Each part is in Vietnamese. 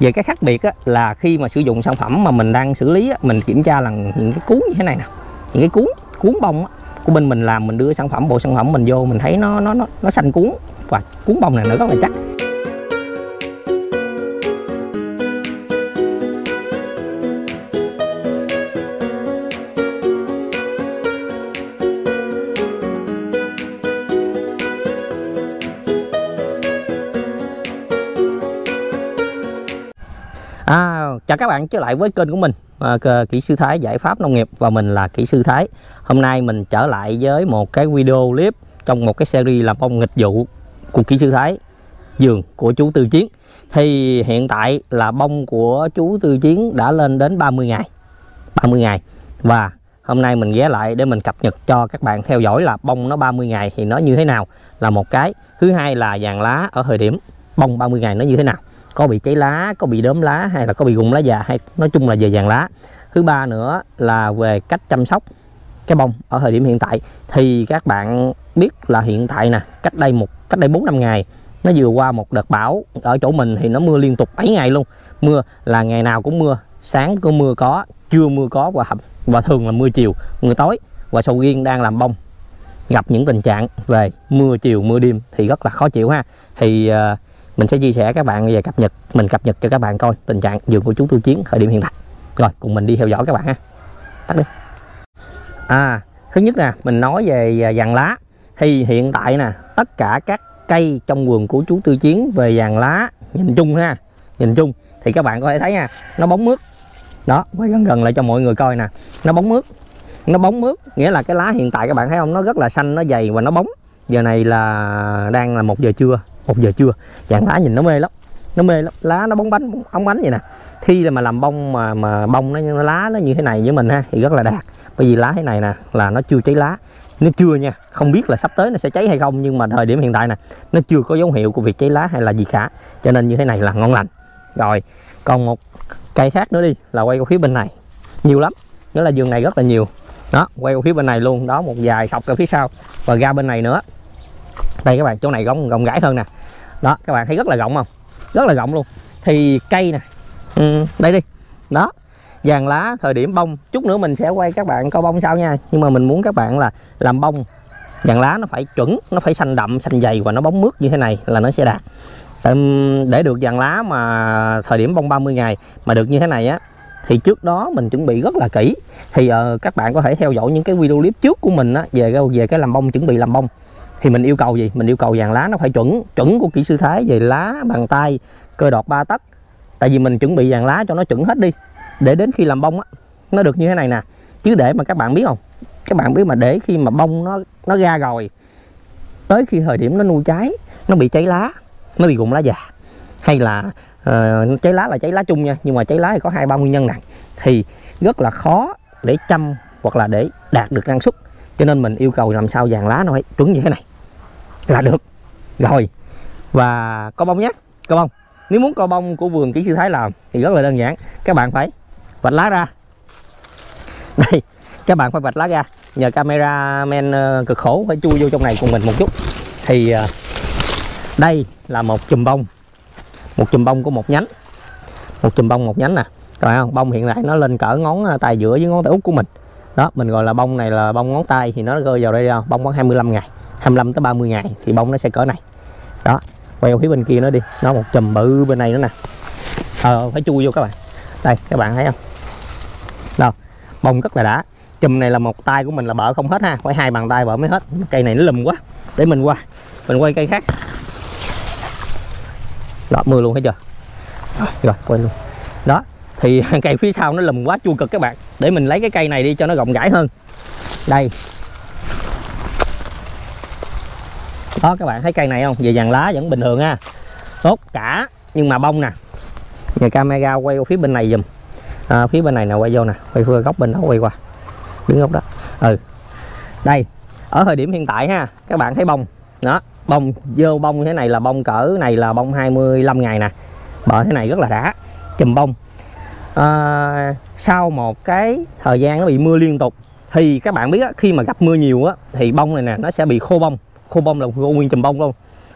Về cái khác biệt á, là khi mà sử dụng sản phẩm mà mình đang xử lý á, mình kiểm tra là những cái cuốn như thế này nè, những cái cuốn bông á, của bên mình làm, mình đưa sản phẩm, bộ sản phẩm mình vô, mình thấy nó xanh cuốn, và cuốn bông này nó rất là chắc. Chào các bạn trở lại với kênh của mình, Kỹ sư Thái giải pháp nông nghiệp, và mình là kỹ sư Thái. Hôm nay mình trở lại với một cái video clip trong một cái series làm bông nghịch vụ của kỹ sư Thái, vườn của chú Tư Chiến. Thì hiện tại là bông của chú Tư Chiến đã lên đến 30 ngày. Và hôm nay mình ghé lại để mình cập nhật cho các bạn theo dõi là bông nó 30 ngày thì nó như thế nào là một cái. Thứ hai là vàng lá ở thời điểm bông 30 ngày nó như thế nào, có bị cháy lá, có bị đốm lá, hay là có bị rụng lá già, hay nói chung là về vàng lá. Thứ ba nữa là về cách chăm sóc cái bông ở thời điểm hiện tại. Thì các bạn biết là hiện tại nè, cách đây 4-5 ngày nó vừa qua một đợt bão. Ở chỗ mình thì nó mưa liên tục 7 ngày luôn. Mưa là ngày nào cũng mưa, sáng có mưa có, trưa mưa có, và thường là mưa chiều, mưa tối. Và sầu riêng đang làm bông gặp những tình trạng về mưa chiều, mưa đêm thì rất là khó chịu ha. Thì mình sẽ chia sẻ các bạn về mình cập nhật cho các bạn coi tình trạng vườn của chú Tư Chiến thời điểm hiện tại. Rồi cùng mình đi theo dõi các bạn ha. Tắt đi. Thứ nhất nè, mình nói về vàng lá. Thì hiện tại nè, tất cả các cây trong vườn của chú Tư Chiến về vàng lá, nhìn chung thì các bạn có thể thấy nha, nó bóng mướt. Đó, quay gần lại cho mọi người coi nè, nó bóng mướt, nghĩa là cái lá hiện tại các bạn thấy không, nó rất là xanh, nó dày và nó bóng. Giờ này là đang là 1 giờ trưa, vàng lá nhìn nó mê lắm, lá nó óng bánh vậy nè. Khi mà làm bông mà bông nó lá nó như thế này với mình ha thì rất là đạt. Bởi vì lá thế này nè là nó chưa cháy lá, nó chưa nha, không biết là sắp tới nó sẽ cháy hay không, nhưng mà thời điểm hiện tại nè nó chưa có dấu hiệu của việc cháy lá hay là gì cả, cho nên như thế này là ngon lành. Rồi còn một cây khác nữa đi, là quay qua phía bên này, nhiều lắm, nghĩa là vườn này rất là nhiều. Đó, quay qua phía bên này luôn, đó, một vài sọc ở phía sau và ra bên này nữa. Đây các bạn, chỗ này rộng rãi hơn nè. Đó, các bạn thấy rất là rộng không? Rất là rộng luôn. Thì cây nè, đây đi. Đó, vàng lá thời điểm bông. Chút nữa mình sẽ quay các bạn coi bông sau nha. Nhưng mà mình muốn các bạn là làm bông vàng lá nó phải chuẩn, nó phải xanh đậm, xanh dày và nó bóng mướt như thế này là nó sẽ đạt. Để được vàng lá mà thời điểm bông 30 ngày mà được như thế này á, thì trước đó mình chuẩn bị rất là kỹ. Thì các bạn có thể theo dõi những cái video clip trước của mình á, về cái làm bông, chuẩn bị làm bông. Thì mình yêu cầu gì? Mình yêu cầu vàng lá nó phải chuẩn của kỹ sư Thái, về lá, bàn tay, cơ đọt 3 tấc. Tại vì mình chuẩn bị vàng lá cho nó chuẩn hết đi, để đến khi làm bông á nó được như thế này nè. Chứ để mà các bạn biết không, các bạn biết mà để khi mà bông nó ra rồi, tới khi thời điểm nó nuôi trái, nó bị cháy lá, nó bị rụng lá già, hay là cháy lá là cháy lá chung nha, nhưng mà cháy lá thì có 2-3 nguyên nhân nè, thì rất là khó để chăm hoặc là để đạt được năng suất. Cho nên mình yêu cầu làm sao vàng lá nó phải chuẩn như thế này là được rồi. Và co bông nhé, co bông. Nếu muốn co bông của vườn kỹ sư Thái làm thì rất là đơn giản, các bạn phải vạch lá ra. Đây, các bạn phải vạch lá ra. Nhờ cameraman cực khổ phải chui vô trong này cùng mình một chút. Thì đây là một chùm bông của một nhánh, nè, rồi không? Bông hiện tại nó lên cỡ ngón tay giữa với ngón tay út của mình. Đó, mình gọi là bông này là bông ngón tay, thì nó rơi vào đây đâu, bông khoảng 25 tới 30 ngày thì bông nó sẽ cỡ này. Đó, quay phía bên kia nó đi, nó một chùm bự bên này nữa nè. Phải chui vô các bạn. Đây, các bạn thấy không? Đâu, bông rất là đã. Chùm này là một tay của mình là bợ không hết ha, phải 2 bàn tay bợ mới hết. Cây này nó lùm quá. Để mình quay cây khác. Đó, mưa luôn thấy chưa? Rồi, quay luôn. Đó, thì cây phía sau nó lùm quá chua cực các bạn. Để mình lấy cái cây này đi cho nó rộng rãi hơn. Đây. Đó, các bạn thấy cây này không? Về vàng lá vẫn bình thường ha, tốt cả. Nhưng mà bông nè, nhờ camera quay qua phía bên này dùm. Phía bên này nè, quay vô nè, quay phía góc bên đó, quay qua đứng góc đó. Đây, ở thời điểm hiện tại ha, các bạn thấy bông. Đó, bông vô bông như thế này là bông cỡ này là bông 25 ngày nè. Bợ thế này rất là đã. Chùm bông. Sau một cái thời gian nó bị mưa liên tục thì các bạn biết á, khi mà gặp mưa nhiều á thì bông này nè nó sẽ bị khô bông. Khô bông là khô nguyên chùm bông luôn.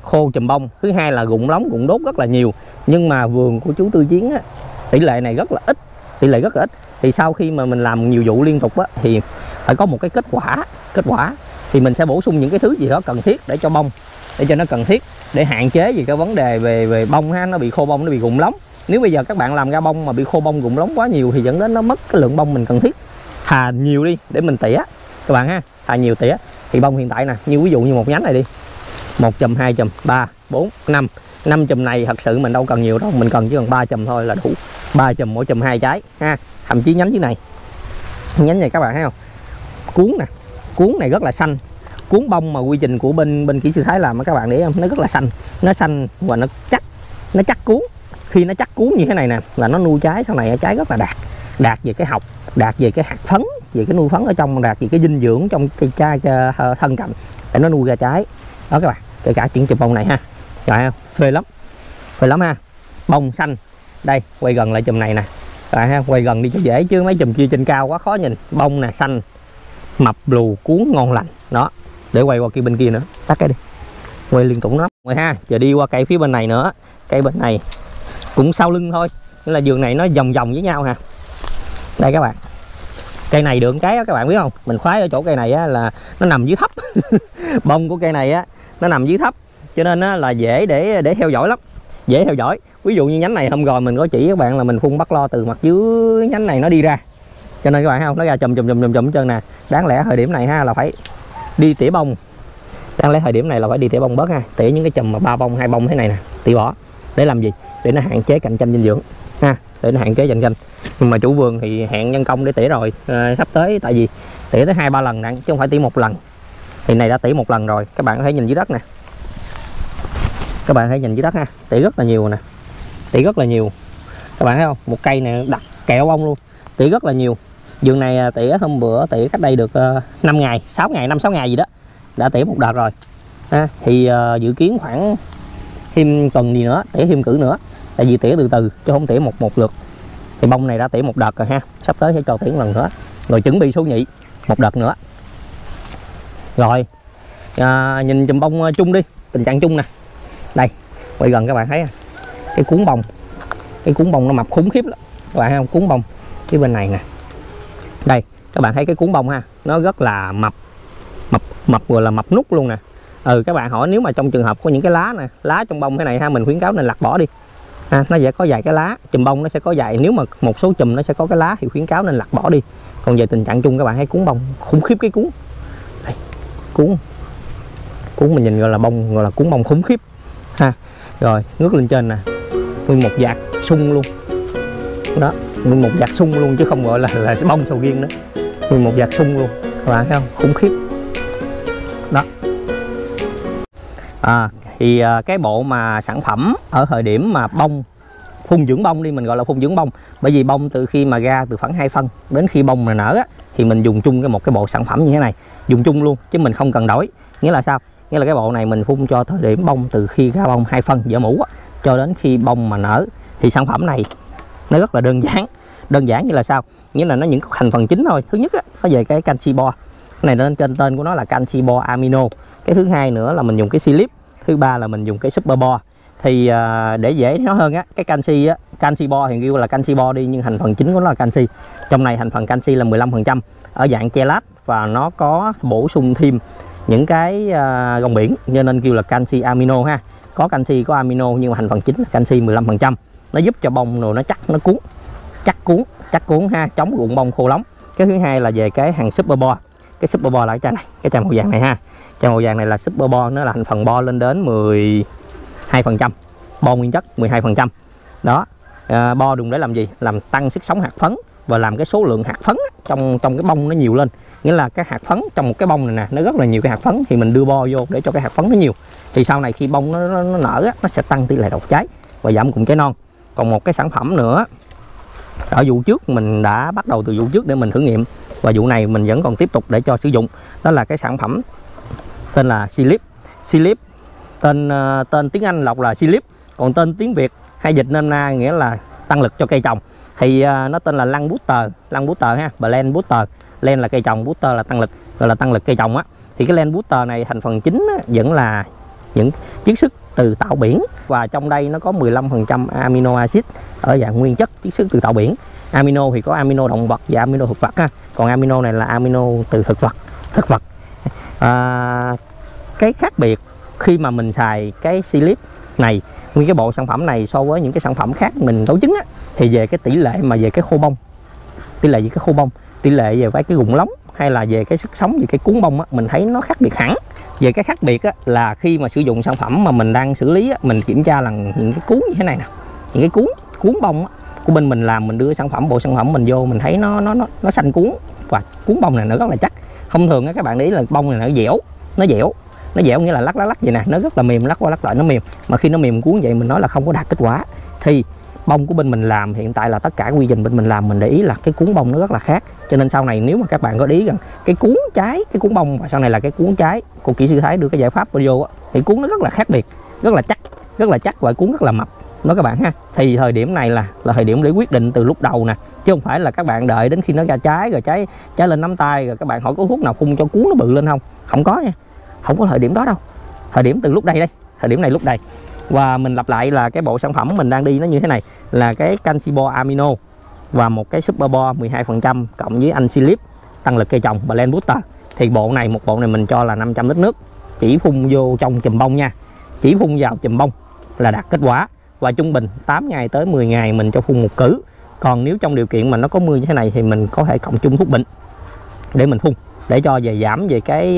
khô chùm bông, thứ hai là rụng lóng rụng đốt rất là nhiều. Nhưng mà vườn của chú Tư Chiến á, tỷ lệ này rất là ít, tỷ lệ rất là ít. Thì sau khi mà mình làm nhiều vụ liên tục á, thì phải có một cái kết quả thì mình sẽ bổ sung những cái thứ gì đó cần thiết để cho bông, để cho nó cần thiết, để hạn chế gì cái vấn đề về bông ha, nó bị khô bông, nó bị rụng lóng. Nếu bây giờ các bạn làm ra bông mà bị khô bông rụng lóng quá nhiều thì dẫn đến nó mất cái lượng bông mình cần thiết. Thà nhiều đi để mình tỉa các bạn ha, thà nhiều tỉa. Thì bông hiện tại nè, như ví dụ như một nhánh này đi, 1 chùm, 2 chùm, 3, 4, 5 chùm này thật sự mình đâu cần nhiều đâu, mình cần chỉ cần 3 chùm thôi là đủ. 3 chùm, mỗi chùm 2 trái ha. Thậm chí nhánh dưới này, nhánh này các bạn thấy không, cuốn nè, cuốn này rất là xanh. Cuốn bông mà quy trình của bên kỹ sư Thái làm các bạn để không, nó rất là xanh, nó xanh và nó chắc cuốn. Khi nó chắc cuốn như thế này nè là nó nuôi trái sau này trái rất là đạt về cái học, đạt về cái hạt phấn, về cái nuôi phấn ở trong, đạt về cái dinh dưỡng trong cây trái thân cành để nó nuôi ra trái đó các bạn. Kể cả những chùm bông này ha, rồi không, phê lắm ha. Bông xanh đây, quay gần lại chùm này nè rồi ha, quay gần đi cho dễ chứ mấy chùm kia trên cao quá khó nhìn. Bông nè xanh, mập lù, cuốn ngon lành đó. Để quay qua kia bên kia nữa, tắt cái đi, quay liên tục nó rồi ha. Giờ đi qua cây phía bên này nữa, cây bên này cũng sau lưng thôi, nên là vườn này nó vòng vòng với nhau ha. Đây các bạn, cây này được cái đó, các bạn biết không, mình khoái ở chỗ cây này á, là nó nằm dưới thấp. Bông của cây này á nó nằm dưới thấp, cho nên á, là dễ để theo dõi lắm, dễ theo dõi. Ví dụ như nhánh này hôm rồi mình có chỉ các bạn là mình phun bắt lo từ mặt dưới nhánh này nó đi ra, cho nên các bạn thấy không, nó ra chùm chân nè. Đáng lẽ thời điểm này ha là phải đi tỉa bông, đáng lẽ thời điểm này là phải đi tỉa bông bớt ha, tỉa những cái chùm mà 3 bông 2 bông thế này nè, tỉa bỏ. Để làm gì? Để nó hạn chế cạnh tranh dinh dưỡng ha, để nó hạn chế cạnh tranh. Nhưng mà chủ vườn thì hẹn nhân công để tỉa rồi, sắp tới, tại vì tỉa tới 2-3 lần nè, chứ không phải tỉa 1 lần. Thì này đã tỉa 1 lần rồi, các bạn có thể nhìn dưới đất nè, các bạn hãy nhìn dưới đất ha, tỉa rất là nhiều nè, tỉa rất là nhiều. Các bạn thấy không, một cây này đặt kẹo bông luôn, tỉa rất là nhiều. Vườn này tỉa hôm bữa tỉa cách đây được 5 ngày, 6 ngày, 5-6 ngày gì đó, đã tỉa một đợt rồi. Thì dự kiến khoảng thêm tuần gì nữa tỉa thêm cử nữa, tại vì tỉa từ từ chứ không tỉa một lượt. Thì bông này đã tỉa một đợt rồi ha, sắp tới sẽ cho tỉa một lần nữa, rồi chuẩn bị số nhị một đợt nữa. Rồi nhìn chùm bông chung đi, tình trạng chung nè. Đây, quay gần các bạn thấy cái cuốn bông nó mập khủng khiếp lắm các bạn thấy không, cuốn bông phía bên này nè. Đây các bạn thấy cái cuốn bông ha, nó rất là mập vừa là mập nút luôn nè. Các bạn hỏi nếu mà trong trường hợp có những cái lá nè, lá trong bông thế này ha, mình khuyến cáo nên lặt bỏ đi. Nó sẽ có vài cái lá, chùm bông nó sẽ có vài, nếu mà một số chùm nó sẽ có cái lá thì khuyến cáo nên lặt bỏ đi. Còn về tình trạng chung các bạn thấy cuốn bông khủng khiếp, cái cuốn đây, cuốn mình nhìn gọi là bông, gọi là cuốn bông khủng khiếp ha. Rồi ngước lên trên nè, nguyên một vạt sung luôn đó, nguyên một vạt sung luôn chứ không gọi là bông sầu riêng nữa, nguyên một vạt sung luôn các bạn thấy không, khủng khiếp đó. Thì cái bộ mà sản phẩm ở thời điểm mà bông phun dưỡng bông đi, mình gọi là phun dưỡng bông, bởi vì bông từ khi mà ra từ khoảng 2 phân đến khi bông mà nở á, thì mình dùng chung một cái bộ sản phẩm như thế này, dùng chung luôn chứ mình không cần đổi. Nghĩa là sao? Nghĩa là cái bộ này mình phun cho thời điểm bông từ khi ra bông 2 phân vỡ mũ á, cho đến khi bông mà nở. Thì sản phẩm này nó rất là đơn giản như là sao? Nghĩa là nó những thành phần chính thôi. Thứ nhất á, nó về cái canxi bo, cái này nên trên tên của nó là canxi bo amino. Cái thứ hai nữa là mình dùng cái silip, thứ ba là mình dùng cái super bo. Thì để dễ nói hơn á, cái canxi á, canxi bo thì kêu là canxi bo đi, nhưng thành phần chính của nó là canxi. Trong này thành phần canxi là 15% ở dạng chelat, và nó có bổ sung thêm những cái rong biển, cho nên kêu là canxi amino ha. Có canxi có amino nhưng mà thành phần chính là canxi 15%. Nó giúp cho bông rồi nó chắc, nó chắc cuốn ha, chống rụng bông khô lóng. Cái thứ hai là về cái hàng super bo. Cái super bo là cái chai này, cái chai màu vàng này ha. Chai màu vàng này là super bo, nó là thành phần bo lên đến 12%, bo nguyên chất 12%. Đó, bo dùng để làm gì? Làm tăng sức sống hạt phấn và làm cái số lượng hạt phấn trong cái bông nó nhiều lên. Nghĩa là cái hạt phấn trong một cái bông này nè, nó rất là nhiều cái hạt phấn, thì mình đưa bo vô để cho cái hạt phấn nó nhiều. Thì sau này khi bông nó nở á, nó sẽ tăng tỷ lệ đọt trái và giảm cụm trái non. Còn một cái sản phẩm nữa, ở vụ trước mình đã bắt đầu từ vụ trước để mình thử nghiệm, và vụ này mình vẫn còn tiếp tục để cho sử dụng. Đó là cái sản phẩm tên là Silip. Tên tiếng Anh đọc là Silip, còn tên tiếng Việt hay dịch nên nghĩa là tăng lực cho cây trồng. Thì nó tên là Lăng Booster ha, Blend Booster. Len là cây trồng, Booster là tăng lực, gọi là tăng lực cây trồng á. Thì cái Len Booster này thành phần chính á, vẫn là những chiết xuất từ tảo biển, và trong đây nó có 15% amino acid ở dạng nguyên chất chiết xuất từ tảo biển. Amino thì có amino động vật và amino thực vật ha, còn amino này là amino từ thực vật. Cái khác biệt khi mà mình xài cái Sealip này, nguyên cái bộ sản phẩm này so với những cái sản phẩm khác mình đấu chứng á, thì về cái tỷ lệ mà về cái khô bông, tỷ lệ về cái rụng lóng, hay là về cái sức sống, về cái cuốn bông á, mình thấy nó khác biệt hẳn. Về cái khác biệt á, là khi mà sử dụng sản phẩm mà mình đang xử lý á, mình kiểm tra là những cái cuốn như thế này nè, những cái cuốn bông á, của bên mình làm, mình đưa sản phẩm, bộ sản phẩm mình vô, mình thấy nó xanh cuốn, và cuốn bông này nó rất là chắc. Thông thường á, các bạn để ý là bông này nó dẻo nghĩa là lắc vậy nè, nó rất là mềm, lắc qua lắc lại nó mềm, mà khi nó mềm cuốn vậy mình nói là không có đạt kết quả. Thì bông của bên mình làm hiện tại là tất cả quy trình bên mình làm, mình để ý là cái cuốn bông nó rất là khác. Cho nên sau này nếu mà các bạn có để ý rằng cái cuốn trái, cái cuốn bông và sau này là cái cuốn trái của kỹ sư Thái đưa cái giải pháp vô á, thì cuốn nó rất là khác biệt, rất là chắc và cuốn rất là mập đó các bạn ha. Thì thời điểm này là thời điểm để quyết định từ lúc đầu nè, chứ không phải là các bạn đợi đến khi nó ra trái rồi trái lên nắm tay rồi các bạn hỏi có thuốc nào phun cho cuốn nó bự lên không có nha, không có thời điểm đó đâu. Thời điểm từ lúc đây, thời điểm này lúc đây. Và mình lặp lại là cái bộ sản phẩm mình đang đi nó như thế này, là cái Canxibor Amino và một cái Superbor 12% cộng với anh Sealip tăng lực cây trồng Blend Booster. Thì một bộ này mình cho là 500 lít nước, chỉ phun vô trong chùm bông nha, chỉ phun vào chùm bông là đạt kết quả. Và trung bình 8 ngày tới 10 ngày mình cho phun một cử. Còn nếu trong điều kiện mà nó có mưa như thế này thì mình có thể cộng chung thuốc bệnh để mình phun, để cho giảm về cái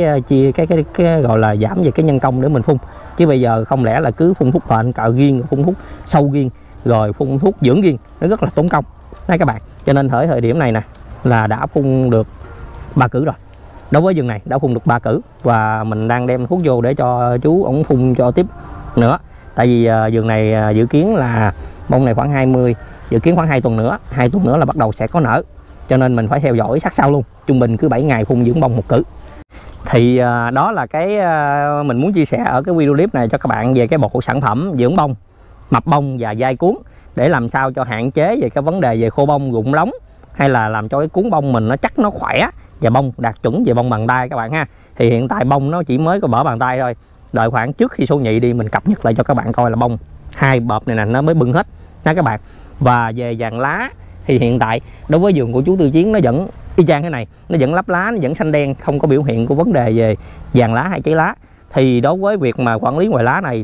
gọi là giảm về cái nhân công để mình phun. Chứ bây giờ không lẽ là cứ phun thuốc bệnh cạo riêng, phun thuốc sâu riêng, rồi phun thuốc dưỡng riêng, nó rất là tốn công đấy các bạn. Cho nên thời điểm này nè là đã phun được 3 cử rồi. Đối với vườn này đã phun được 3 cử, và mình đang đem thuốc vô để cho chú ổng phun cho tiếp nữa. Tại vì vườn này dự kiến là bông này khoảng 20, dự kiến khoảng 2 tuần nữa là bắt đầu sẽ có nở. Cho nên mình phải theo dõi sát sao luôn, trung bình cứ 7 ngày phun dưỡng bông một cử. Thì đó là cái mình muốn chia sẻ ở cái video clip này cho các bạn về cái bộ sản phẩm dưỡng bông, mập bông và dai cuốn, để làm sao cho hạn chế về cái vấn đề về khô bông, rụng lóng, hay là làm cho cái cuốn bông mình nó chắc, nó khỏe và bông đạt chuẩn về bông bàn tay các bạn ha. Thì hiện tại bông nó chỉ mới có bở bàn tay thôi, đợi khoảng trước khi số nhị đi mình cập nhật lại cho các bạn coi là bông 2 bợp này nè nó mới bưng hết nha các bạn. Và về vàng lá thì hiện tại đối với vườn của chú Tư Chiến nó vẫn y chang thế này, nó vẫn lắp lá, nó vẫn xanh đen, không có biểu hiện của vấn đề về vàng lá hay cháy lá. Thì đối với việc mà quản lý ngoài lá này,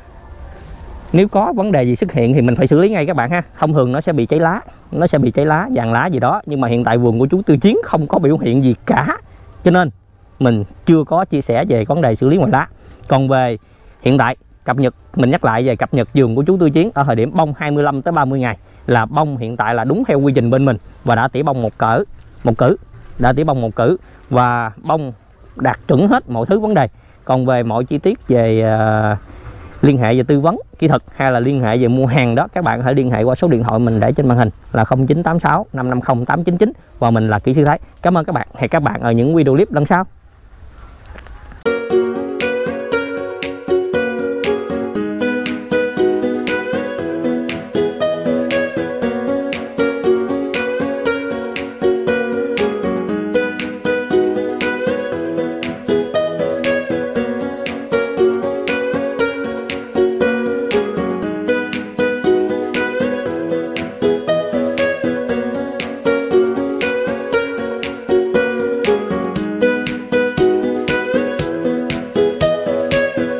nếu có vấn đề gì xuất hiện thì mình phải xử lý ngay các bạn ha. Thông thường nó sẽ bị cháy lá, vàng lá gì đó, nhưng mà hiện tại vườn của chú Tư Chiến không có biểu hiện gì cả, cho nên mình chưa có chia sẻ về vấn đề xử lý ngoài lá. Còn về hiện tại cập nhật, mình nhắc lại về cập nhật vườn của chú Tư Chiến ở thời điểm bông 25 tới 30 ngày là bông hiện tại là đúng theo quy trình bên mình, và đã tỉa bông một cử, đã tỉa bông một cử và bông đạt chuẩn hết mọi thứ vấn đề. Còn về mọi chi tiết về liên hệ về tư vấn kỹ thuật hay là liên hệ về mua hàng đó, các bạn hãy liên hệ qua số điện thoại mình để trên màn hình là 0986 550 899, và mình là kỹ sư Thái. Cảm ơn các bạn, hẹn các bạn ở những video clip lần sau.